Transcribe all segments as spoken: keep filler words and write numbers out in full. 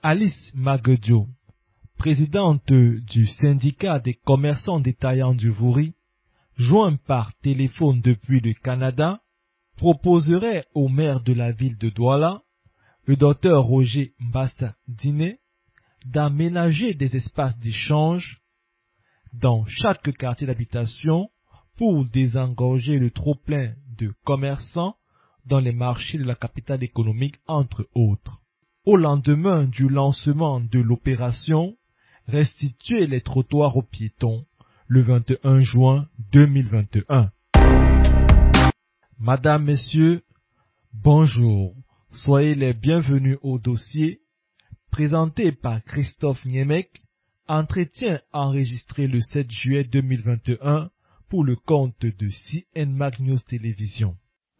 Alice Maguedio, présidente du syndicat des commerçants détaillants du Vouri, joint par téléphone depuis le Canada, proposerait au maire de la ville de Douala, le docteur Roger Mbassa Diné, d'aménager des espaces d'échange dans chaque quartier d'habitation pour désengorger le trop-plein de commerçants dans les marchés de la capitale économique, entre autres. Au lendemain du lancement de l'opération Restituer les trottoirs aux piétons, le vingt et un juin deux mille vingt et un. Madame, Messieurs, bonjour. Soyez les bienvenus au dossier présenté par Christophe Niemek, entretien enregistré le sept juillet deux mille vingt et un pour le compte de C N Mag News Télévision.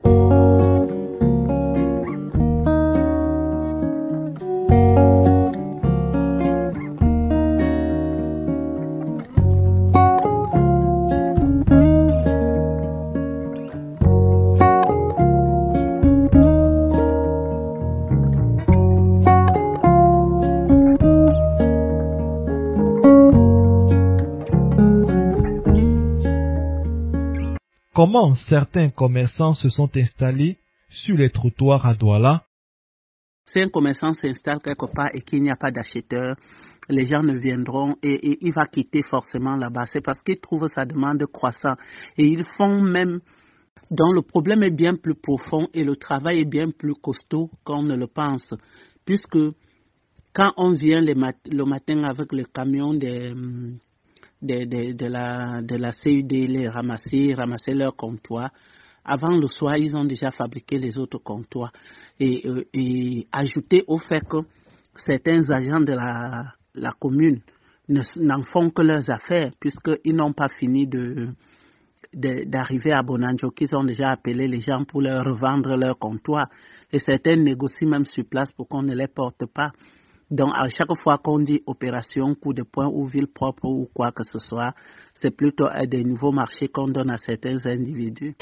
Comment certains commerçants se sont installés sur les trottoirs à Douala? Si un commerçant s'installe quelque part et qu'il n'y a pas d'acheteur, les gens ne viendront et, et il va quitter forcément là-bas. C'est parce qu'il trouve sa demande croissante. Et ils font même... Donc le problème est bien plus profond et le travail est bien plus costaud qu'on ne le pense. Puisque quand on vient le, mat- le matin avec le camion des... De, de, de, la, de la C U D, les ramasser, ramasser leur comptoir. Avant le soir, ils ont déjà fabriqué les autres comptoirs. Et, et, et ajouter au fait que certains agents de la, la commune ne, n'en font que leurs affaires, puisqu'ils n'ont pas fini de, de, d'arriver à Bonanjo, qu'ils ont déjà appelé les gens pour leur revendre leur comptoir. Et certains négocient même sur place pour qu'on ne les porte pas. Donc, à chaque fois qu'on dit opération, coup de poing ou ville propre ou quoi que ce soit, c'est plutôt à des nouveaux marchés qu'on donne à certains individus.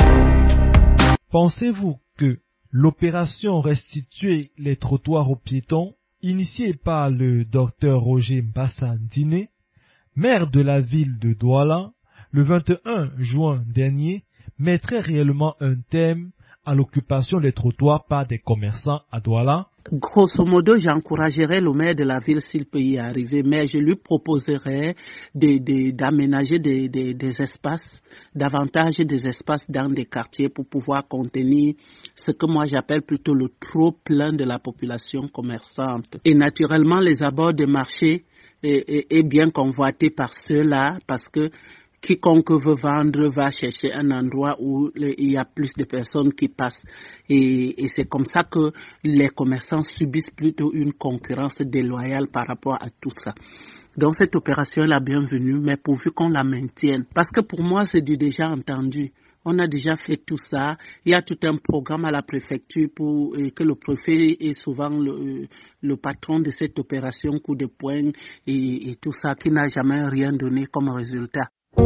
Pensez-vous que l'opération Restituer les trottoirs aux piétons, initiée par le docteur Roger Mbassa Diné, maire de la ville de Douala, le vingt et un juin dernier, mettrait réellement un terme à l'occupation des trottoirs par des commerçants à Douala? Grosso modo, j'encouragerais le maire de la ville s'il peut y arriver, mais je lui proposerais de, de, d'aménager des, des, des espaces, davantage des espaces dans des quartiers pour pouvoir contenir ce que moi j'appelle plutôt le trop plein de la population commerçante. Et naturellement, les abords des marchés est, est, est bien convoité par ceux-là parce que quiconque veut vendre va chercher un endroit où il y a plus de personnes qui passent. Et, et c'est comme ça que les commerçants subissent plutôt une concurrence déloyale par rapport à tout ça. Donc cette opération est la bienvenue, mais pourvu qu'on la maintienne. Parce que pour moi, c'est du déjà entendu. On a déjà fait tout ça. Il y a tout un programme à la préfecture pour et que le préfet est souvent le, le patron de cette opération coup de poing et, et tout ça qui n'a jamais rien donné comme résultat.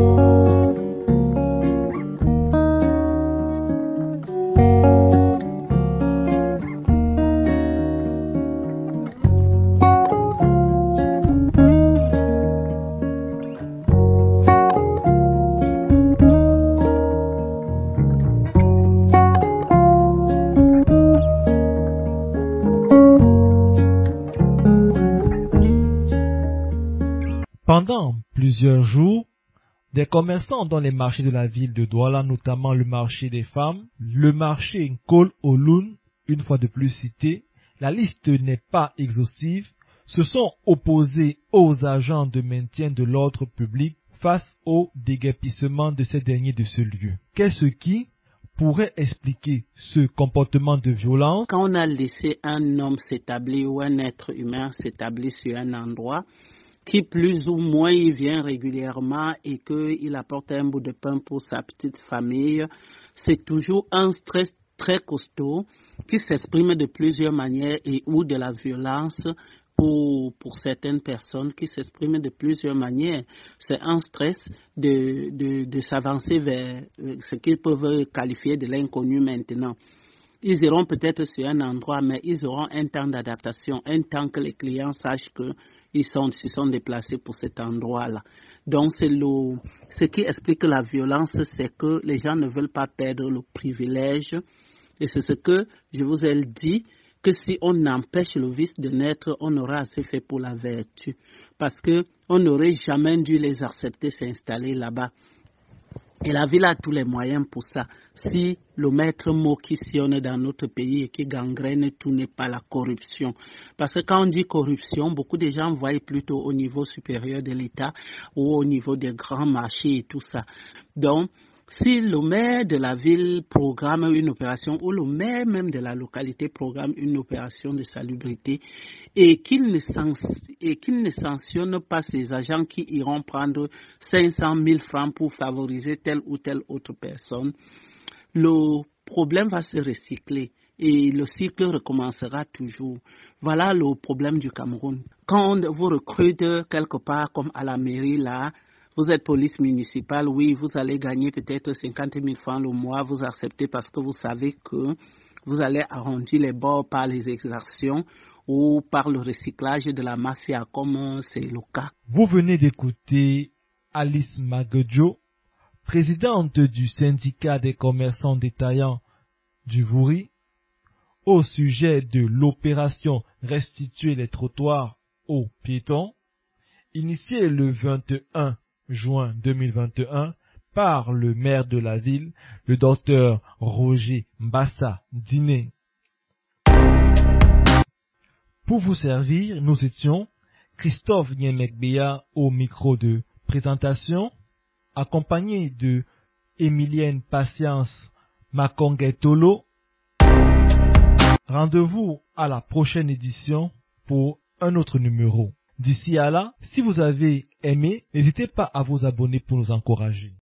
Pendant plusieurs jours, des commerçants dans les marchés de la ville de Douala, notamment le marché des femmes, le marché Nkol Oloun, une fois de plus cité, la liste n'est pas exhaustive, se sont opposés aux agents de maintien de l'ordre public face au déguerpissement de ces derniers de ce lieu. Qu'est-ce qui pourrait expliquer ce comportement de violence? Quand on a laissé un homme s'établir ou un être humain s'établir sur un endroit, qui plus ou moins il vient régulièrement et qu'il apporte un bout de pain pour sa petite famille, c'est toujours un stress très costaud qui s'exprime de plusieurs manières et ou de la violence pour, pour certaines personnes qui s'expriment de plusieurs manières. C'est un stress de, de, de s'avancer vers ce qu'ils peuvent qualifier de l'inconnu maintenant. Ils iront peut-être sur un endroit, mais ils auront un temps d'adaptation, un temps que les clients sachent qu'ils sont, se sont déplacés pour cet endroit-là. Donc, c'est le, ce qui explique la violence, c'est que les gens ne veulent pas perdre le privilège. Et c'est ce que je vous ai dit, que si on empêche le vice de naître, on aura assez fait pour la vertu. Parce qu'on n'aurait jamais dû les accepter s'installer là-bas. Et la ville a tous les moyens pour ça. Si le maître mot qui sillonne dans notre pays et qui gangrène tout n'est pas la corruption. Parce que quand on dit corruption, beaucoup de gens voient plutôt au niveau supérieur de l'État ou au niveau des grands marchés et tout ça. Donc, si le maire de la ville programme une opération ou le maire même de la localité programme une opération de salubrité et qu'il ne, et qu'il ne sanctionne pas ces agents qui iront prendre cinq cent mille francs pour favoriser telle ou telle autre personne, le problème va se recycler et le cycle recommencera toujours. Voilà le problème du Cameroun. Quand vous recrutez quelque part comme à la mairie là, vous êtes police municipale, oui, vous allez gagner peut-être cinquante mille francs le mois, vous acceptez parce que vous savez que vous allez arrondir les bords par les exactions ou par le recyclage de la mafia, comme c'est le cas. Vous venez d'écouter Alice Magedjo, présidente du syndicat des commerçants détaillants du Vouri, au sujet de l'opération Restituer les trottoirs aux piétons, initiée le vingt et un juin deux mille vingt et un par le maire de la ville, le docteur Roger Mbassa Diné. Pour vous servir, nous étions Christophe Niemekbeya au micro de présentation, accompagné de Emilienne Patience Makongetolo. Rendez-vous à la prochaine édition pour un autre numéro. D'ici à là, si vous avez aimé, n'hésitez pas à vous abonner pour nous encourager.